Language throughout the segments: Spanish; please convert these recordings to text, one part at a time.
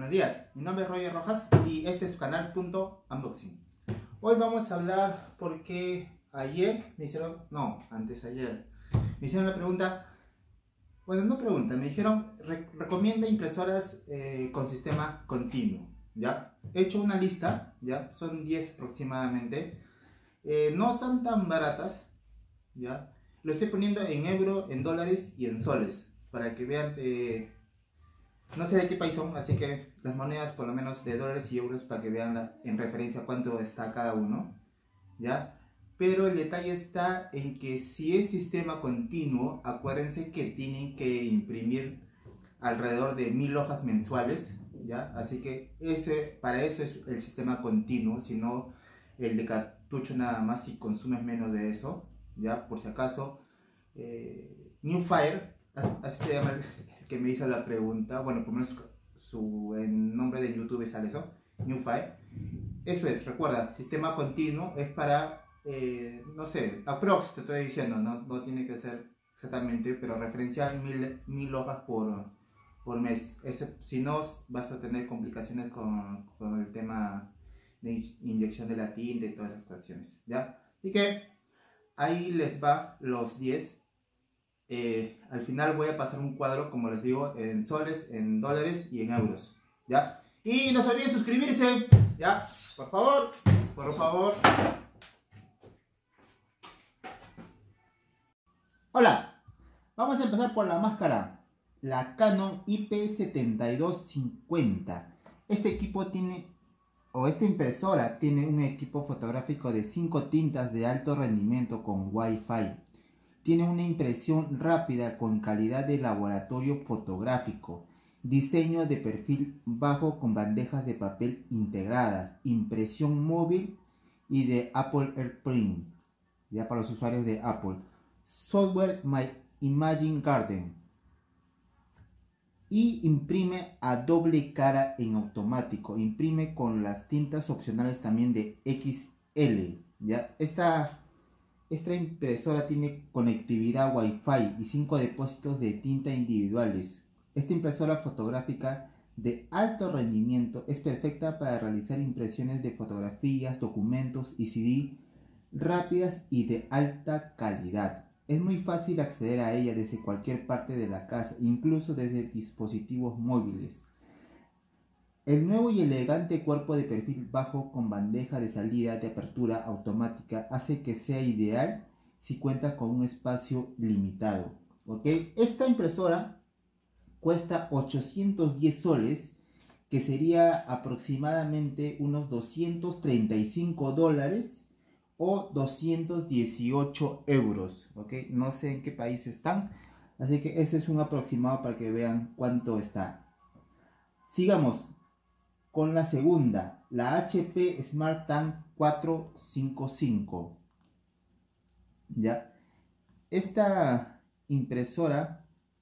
Buenos días, mi nombre es Roger Rojas y este es su canal Unboxing. Hoy vamos a hablar porque ayer me hicieron, antes ayer, me hicieron la pregunta, bueno, no pregunta, me dijeron, recomienda impresoras con sistema continuo, ¿ya? He hecho una lista, ¿ya? Son 10 aproximadamente, no son tan baratas, ¿ya? Lo estoy poniendo en euro, en dólares y en soles, para que vean, no sé de qué país son, así que las monedas por lo menos de dólares y euros para que vean en referencia cuánto está cada uno, ¿ya? Pero el detalle está en que si es sistema continuo, acuérdense que tienen que imprimir alrededor de 1000 hojas mensuales, ¿ya? Así que para eso es el sistema continuo, si no el de cartucho nada más si consumes menos de eso, ¿ya? Por si acaso, Newfire, así se llama el que me hizo la pregunta, bueno, por lo menos en nombre de YouTube sale eso, Newfire. Eso es, recuerda, sistema continuo es para, no sé, aprox te estoy diciendo, no tiene que ser exactamente, pero referencial 1000 hojas por mes. Si no, vas a tener complicaciones con el tema de inyección de la tinta y todas esas cuestiones, ¿ya? Así que ahí les va los 10. Al final voy a pasar un cuadro, como les digo, en soles, en dólares y en euros, ¿ya? Y no se olviden suscribirse, ¿ya? Por favor, por favor. Hola, vamos a empezar por la máscara, la Canon IP7250. Este equipo esta impresora tiene un equipo fotográfico de 5 tintas de alto rendimiento con Wi-Fi. Tiene una impresión rápida con calidad de laboratorio fotográfico, diseño de perfil bajo con bandejas de papel integradas, impresión móvil y de Apple AirPrint, ya para los usuarios de Apple. Software My Imagine Garden. Y imprime a doble cara en automático. Imprime con las tintas opcionales también de XL, ¿ya? Esta impresora tiene conectividad Wi-Fi y 5 depósitos de tinta individuales. Esta impresora fotográfica de alto rendimiento es perfecta para realizar impresiones de fotografías, documentos y CD rápidas y de alta calidad. Es muy fácil acceder a ella desde cualquier parte de la casa, incluso desde dispositivos móviles. El nuevo y elegante cuerpo de perfil bajo con bandeja de salida de apertura automática hace que sea ideal si cuentas con un espacio limitado, ¿ok? Esta impresora cuesta 810 soles, que sería aproximadamente unos 235 dólares o 218 euros, ¿ok? No sé en qué país están, así que este es un aproximado para que vean cuánto está. Sigamos con la segunda, la HP SmartTank 455. ¿Ya? Esta impresora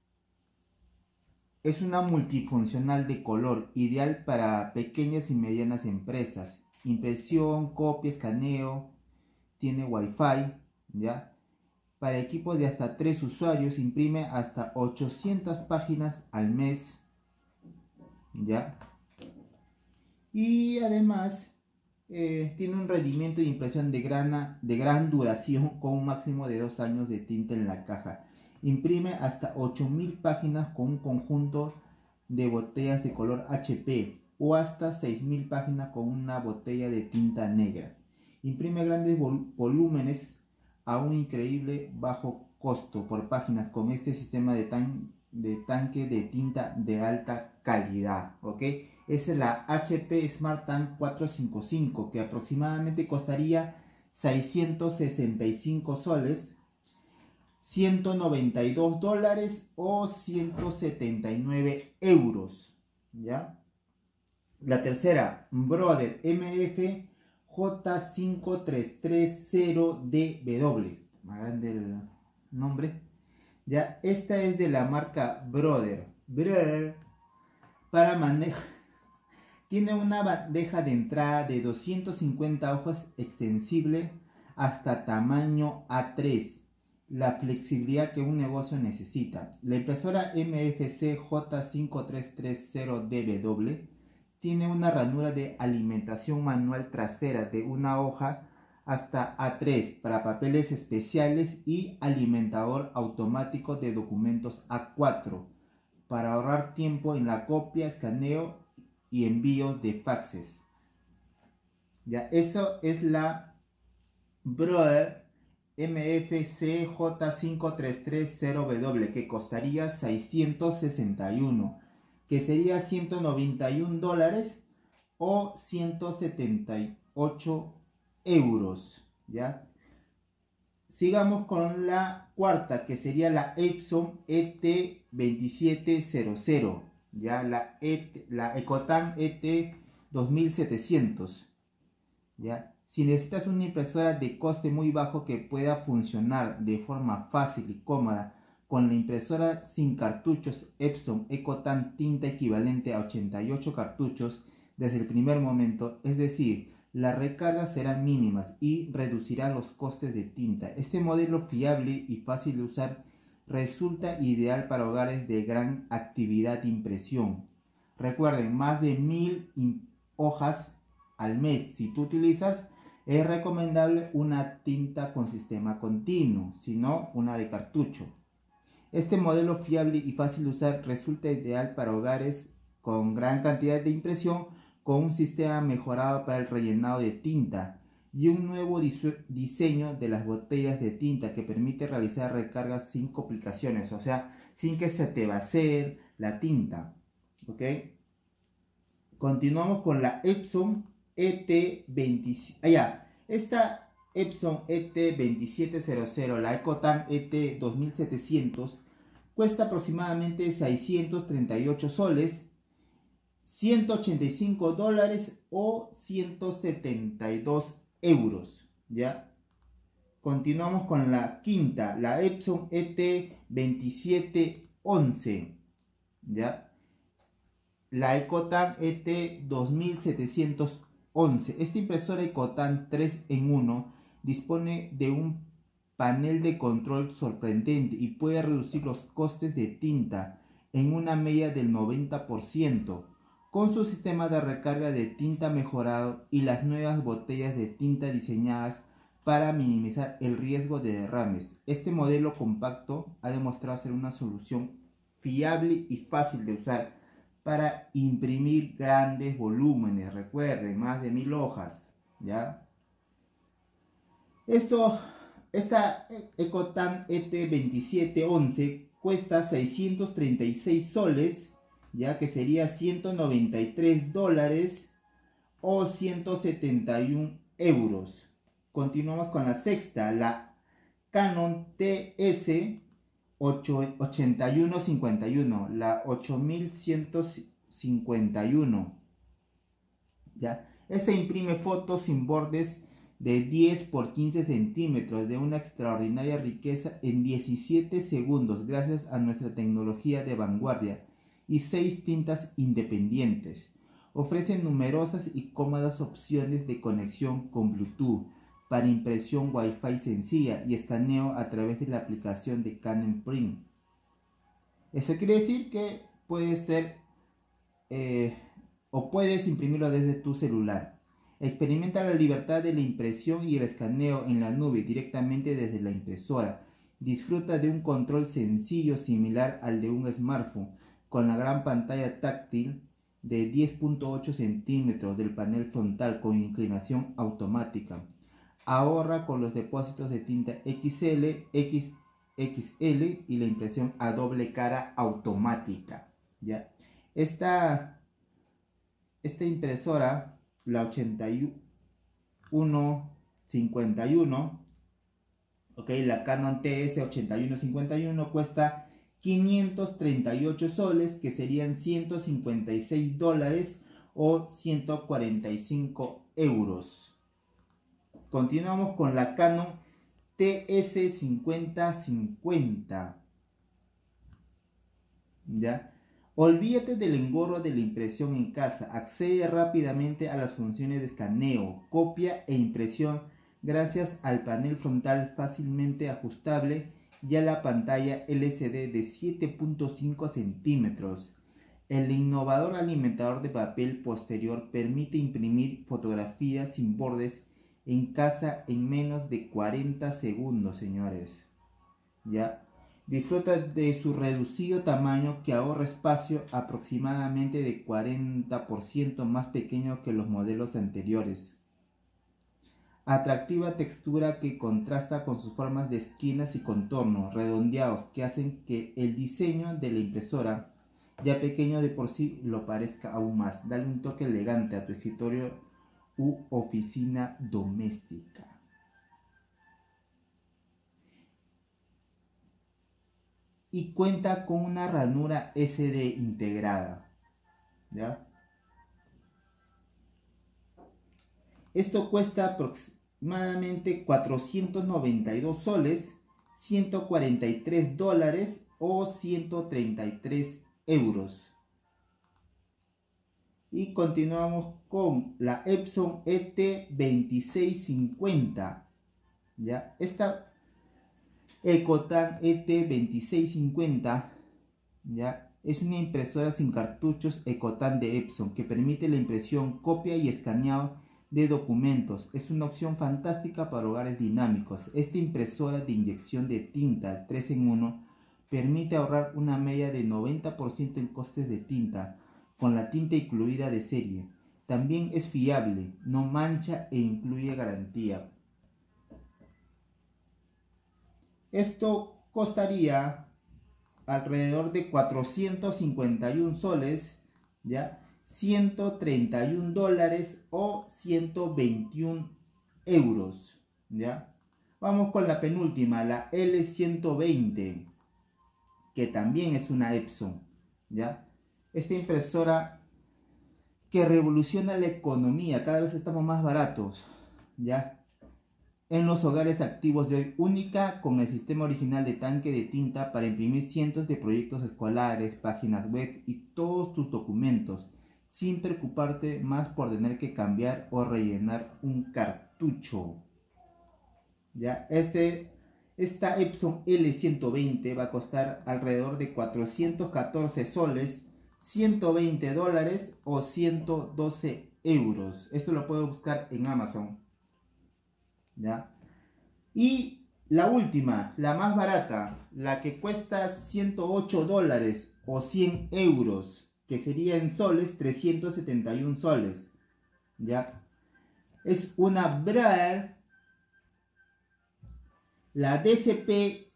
es una multifuncional de color, ideal para pequeñas y medianas empresas. Impresión, copia, escaneo, tiene Wi-Fi, ¿ya? Para equipos de hasta 3 usuarios, imprime hasta 800 páginas al mes, ¿ya? Y además tiene un rendimiento de impresión de gran duración con un máximo de 2 años de tinta en la caja. Imprime hasta 8000 páginas con un conjunto de botellas de color HP o hasta 6000 páginas con una botella de tinta negra. Imprime grandes volúmenes a un increíble bajo costo por páginas con este sistema de tanque de tinta de alta calidad, ¿ok? Esa es la HP SmartTank 455, que aproximadamente costaría 665 soles, 192 dólares o 179 euros, ¿ya? La tercera, Brother MF J5330DW, más grande el nombre, ¿ya? Esta es de la marca Brother. Para manejar. Tiene una bandeja de entrada de 250 hojas extensible hasta tamaño A3, la flexibilidad que un negocio necesita. La impresora MFC J5330DW tiene una ranura de alimentación manual trasera de una hoja hasta A3 para papeles especiales y alimentador automático de documentos A4 para ahorrar tiempo en la copia, escaneo y envío de faxes. Ya, eso es la Brother MFCJ5330W, que costaría 661, que sería $191 o 178 euros. ¿Ya? Sigamos con la cuarta, que sería la Epson ET2700, ya la Ecotan ET2700. ¿Ya? Si necesitas una impresora de coste muy bajo que pueda funcionar de forma fácil y cómoda con la impresora sin cartuchos Epson Ecotan tinta equivalente a 88 cartuchos desde el primer momento, es decir, las recargas serán mínimas y reducirá los costes de tinta. Este modelo fiable y fácil de usar resulta ideal para hogares de gran actividad de impresión. Recuerden, más de 1000 hojas al mes. Si tú utilizas, es recomendable una tinta con sistema continuo, si no una de cartucho. Este modelo fiable y fácil de usar resulta ideal para hogares con gran cantidad de impresión, con un sistema mejorado para el rellenado de tinta y un nuevo diseño de las botellas de tinta que permite realizar recargas sin complicaciones, o sea, sin que se te vacíe la tinta. ¿Ok? Continuamos con la Epson ET27. Esta Epson ET2700, la Ecotan ET2700, cuesta aproximadamente 638 soles, $185 o 172 euros. ¿Ya? Continuamos con la quinta, la Epson ET2711. ¿Ya? La Ecotan ET2711. Esta impresora Ecotan 3 en 1 dispone de un panel de control sorprendente y puede reducir los costes de tinta en una media del 90%, con su sistema de recarga de tinta mejorado y las nuevas botellas de tinta diseñadas para minimizar el riesgo de derrames. Este modelo compacto ha demostrado ser una solución fiable y fácil de usar para imprimir grandes volúmenes. Recuerden, más de 1000 hojas. ¿Ya? Esta Ecotan ET2711 cuesta 636 soles, ya que sería $193 o 171 euros. Continuamos con la sexta, la Canon TS 8151, la 8151. ¿Ya? Esta imprime fotos sin bordes de 10 por 15 centímetros de una extraordinaria riqueza en 17 segundos gracias a nuestra tecnología de vanguardia y 6 tintas independientes. Ofrece numerosas y cómodas opciones de conexión con Bluetooth para impresión Wi-Fi sencilla y escaneo a través de la aplicación de Canon Print. Eso quiere decir que puede ser o puedes imprimirlo desde tu celular. Experimenta la libertad de la impresión y el escaneo en la nube directamente desde la impresora. Disfruta de un control sencillo similar al de un smartphone, con la gran pantalla táctil de 10.8 centímetros del panel frontal con inclinación automática. Ahorra con los depósitos de tinta XL, XXL y la impresión a doble cara automática. ¿Ya? Esta impresora, la 8151, la Canon TS 8151 cuesta 538 soles, que serían $156 o 145 euros. Continuamos con la Canon TS5050. ¿Ya? Olvídate del engorro de la impresión en casa. Accede rápidamente a las funciones de escaneo, copia e impresión gracias al panel frontal fácilmente ajustable y a la pantalla LCD de 7.5 centímetros. El innovador alimentador de papel posterior permite imprimir fotografías sin bordes en casa en menos de 40 segundos, señores. ¿Ya? Disfruta de su reducido tamaño que ahorra espacio, aproximadamente de 40% más pequeño que los modelos anteriores. Atractiva textura que contrasta con sus formas de esquinas y contornos redondeados que hacen que el diseño de la impresora, ya pequeño de por sí, lo parezca aún más. Dale un toque elegante a tu escritorio u oficina doméstica. Y cuenta con una ranura SD integrada, ¿ya? Esto cuesta aproximadamente 492 soles, 143 dólares o 133 euros. Y continuamos con la Epson ET2650, ¿ya? Esta Ecotan ET2650, ¿ya? Es una impresora sin cartuchos Ecotan de Epson que permite la impresión, copia y escaneado de documentos. Es una opción fantástica para hogares dinámicos. Esta impresora de inyección de tinta 3 en 1 permite ahorrar una media de 90% en costes de tinta, con la tinta incluida de serie. También es fiable, no mancha e incluye garantía. Esto costaría alrededor de 451 soles, ¿ya? 131 dólares o 121 euros, ¿ya? Vamos con la penúltima, la L120, que también es una Epson, ¿ya? Esta impresora que revoluciona la economía, cada vez estamos más baratos, ¿ya? En los hogares activos de hoy, única con el sistema original de tanque de tinta para imprimir cientos de proyectos escolares, páginas web y todos tus documentos, sin preocuparte más por tener que cambiar o rellenar un cartucho. ¿Ya? Esta Epson L120 va a costar alrededor de 414 soles, 120 dólares o 112 euros. Esto lo puedo buscar en Amazon, ¿ya? Y la última, la más barata, la que cuesta 108 dólares o 100 euros, que sería en soles 371 soles, ¿ya? Es una Braille, la DCP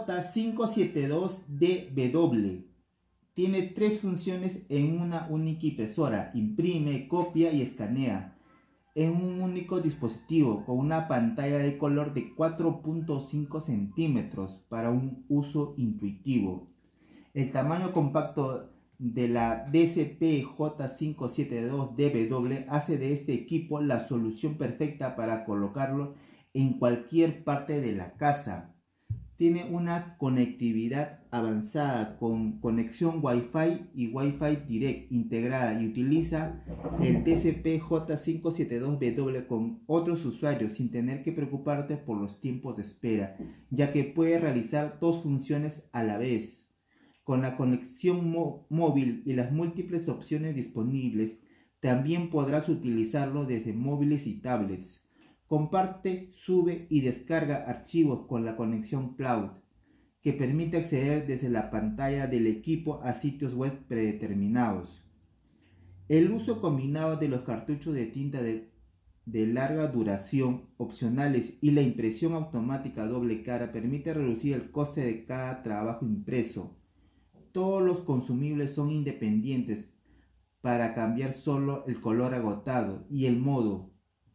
J572DW. Tiene 3 funciones en una única impresora: imprime, copia y escanea en un único dispositivo, con una pantalla de color de 4.5 centímetros para un uso intuitivo. El tamaño compacto de la DCP J572DW hace de este equipo la solución perfecta para colocarlo en cualquier parte de la casa. Tiene una conectividad avanzada con conexión Wi-Fi y Wi-Fi Direct integrada y utiliza el TCP J572W con otros usuarios sin tener que preocuparte por los tiempos de espera, ya que puede realizar 2 funciones a la vez. Con la conexión móvil y las múltiples opciones disponibles, también podrás utilizarlo desde móviles y tablets. Comparte, sube y descarga archivos con la conexión cloud, que permite acceder desde la pantalla del equipo a sitios web predeterminados. El uso combinado de los cartuchos de tinta de larga duración opcionales y la impresión automática doble cara permite reducir el coste de cada trabajo impreso. Todos los consumibles son independientes para cambiar solo el color agotado y el modo.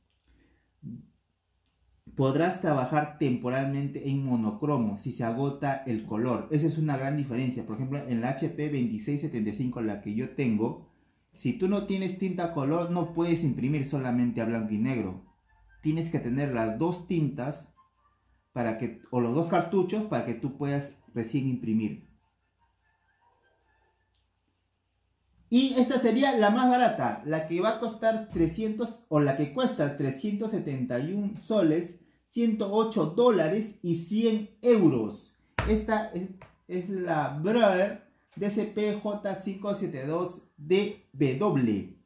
Podrás trabajar temporalmente en monocromo si se agota el color. Esa es una gran diferencia. Por ejemplo, en la HP 2675, la que yo tengo, si tú no tienes tinta color, no puedes imprimir solamente a blanco y negro. Tienes que tener las 2 tintas o los 2 cartuchos para que tú puedas recién imprimir. Y esta sería la más barata, la que va a costar 300 o la que cuesta 371 soles, 108 dólares y 100 euros. Esta es la Braille DCP J572DW.